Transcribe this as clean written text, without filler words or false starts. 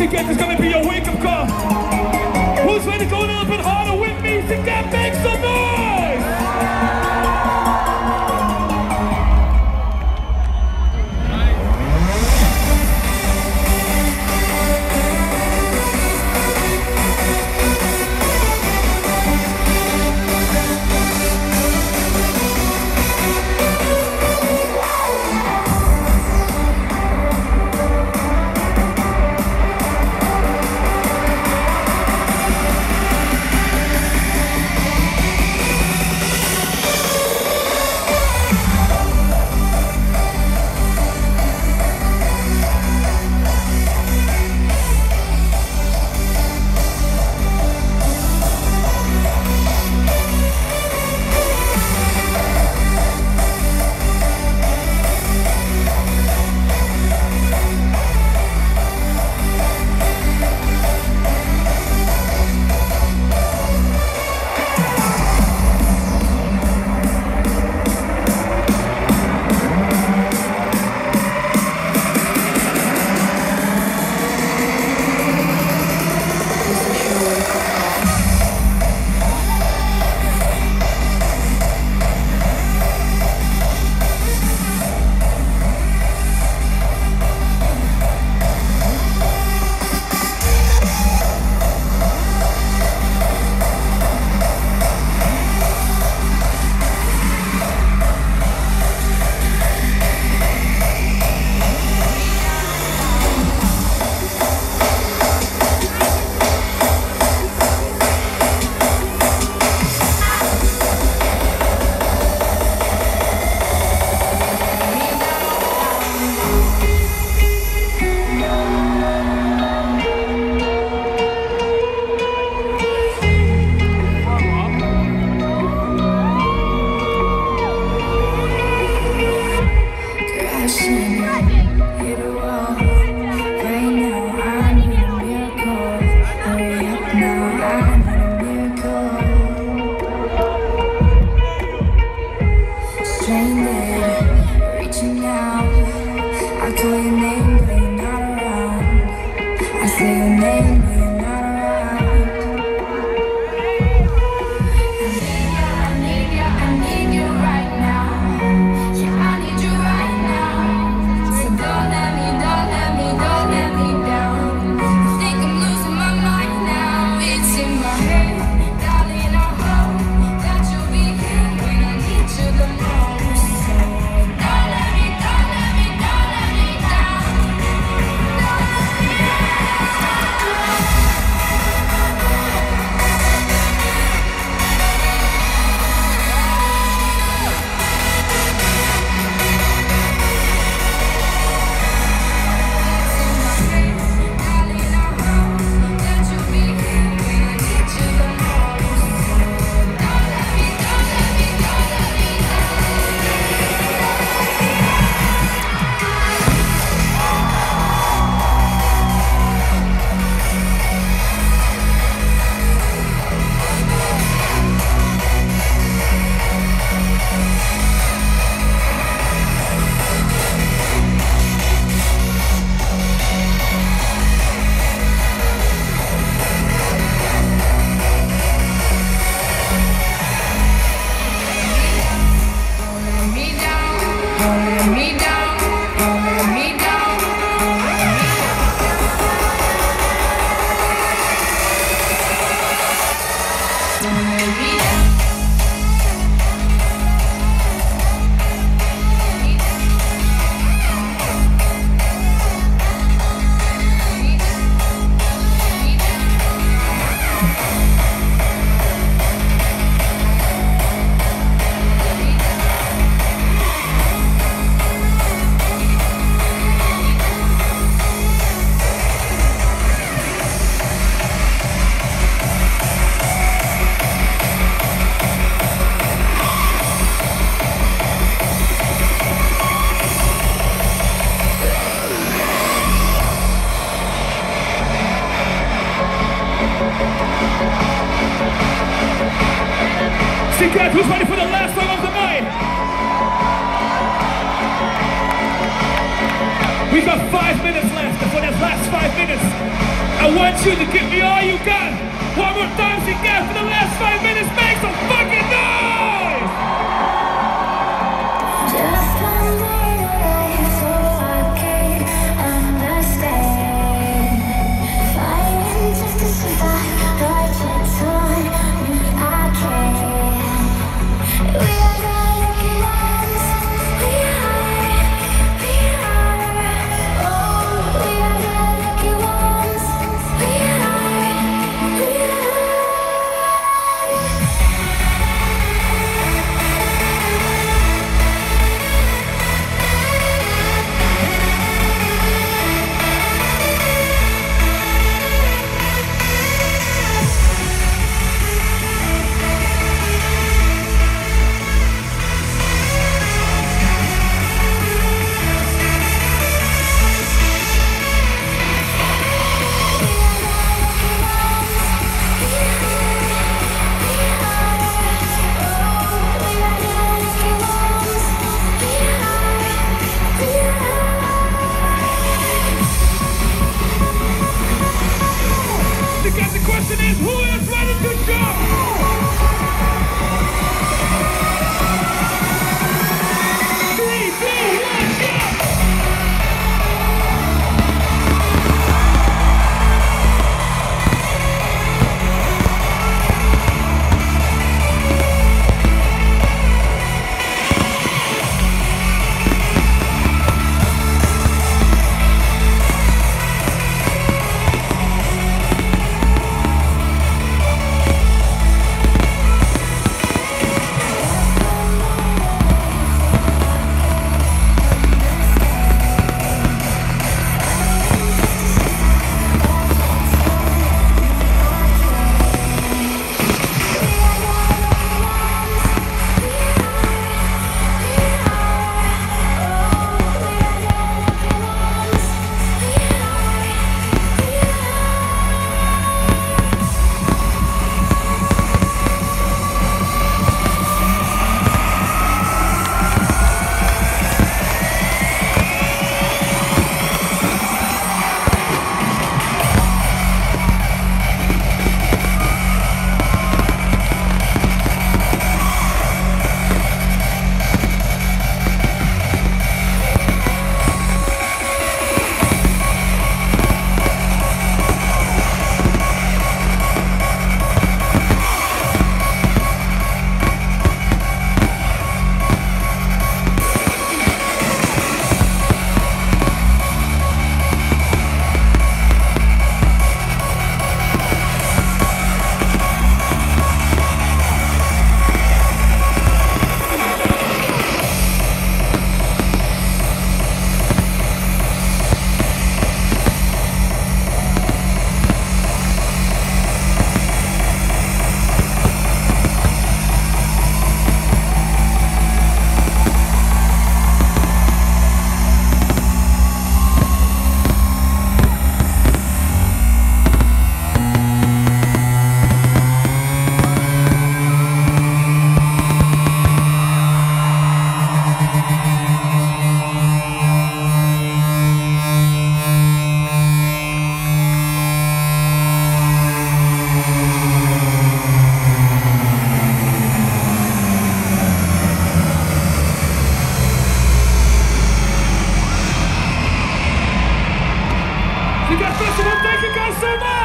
Ticket is gonna be your wake-up call. Who's ready to go a little bit harder with me? Ticket, make some noise! Secret, who's ready for the last song of the night? We got 5 minutes left, and for that last 5 minutes, I want you to give me all you got. One more time, you got for the last 5 minutes. Make some fucking noise! Just one more life so I can understand. Fighting just to survive, but it's on me, I can't. We are the lucky ones. We are. Oh, we are the lucky ones. We are. Because the question is, who is ready to jump? 3, 2, 1, jump! Thank you guys so much!